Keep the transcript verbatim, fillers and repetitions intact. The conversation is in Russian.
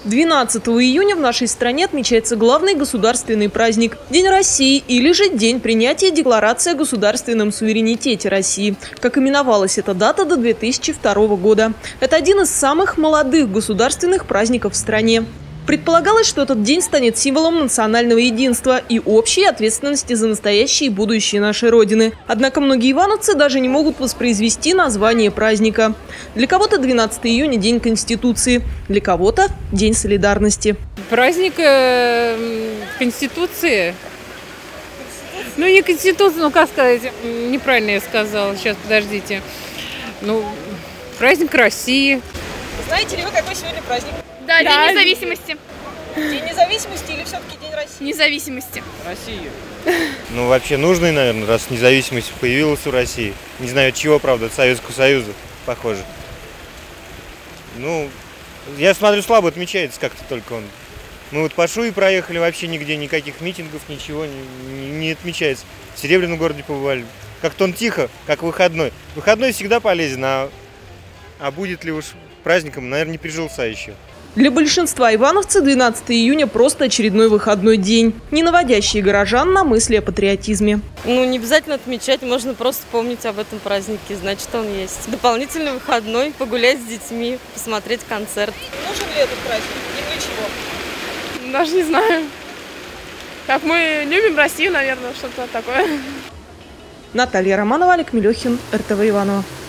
двенадцатого июня в нашей стране отмечается главный государственный праздник – День России или же День принятия Декларации о государственном суверенитете России. Как именовалась эта дата до две тысячи второго года. Это один из самых молодых государственных праздников в стране. Предполагалось, что этот день станет символом национального единства и общей ответственности за настоящее и будущее нашей Родины. Однако многие ивановцы даже не могут воспроизвести название праздника. Для кого-то двенадцатого июня – День Конституции, для кого-то – День солидарности. Праздник э, Конституции. Ну, не Конституция, ну, как сказать, неправильно я сказала, сейчас, подождите. Ну, праздник России. Знаете ли вы, какой сегодня праздник? Да, да, День независимости. День независимости или все-таки День России? Независимости. России. Ну, вообще нужный, наверное, раз независимость появилась у России. Не знаю от чего, правда, от Советского Союза, похоже. Ну, я смотрю, слабо отмечается как-то только он. Мы вот по Шуе проехали, вообще нигде, никаких митингов, ничего не, не, не отмечается. В Серебряном городе побывали. Как-то он тихо, как выходной. Выходной всегда полезен, а, а будет ли уж праздником, наверное, не прижился еще. Для большинства ивановцев двенадцатого июня просто очередной выходной день, не наводящий горожан на мысли о патриотизме. Ну, не обязательно отмечать, можно просто помнить об этом празднике, знать, что он есть. Дополнительный выходной, погулять с детьми, посмотреть концерт. Нужен ли этот праздник и для чего? Даже не знаю. Как мы любим Россию, наверное, что-то такое. Наталья Романова, Олег Мелехин, эр тэ вэ Иваново.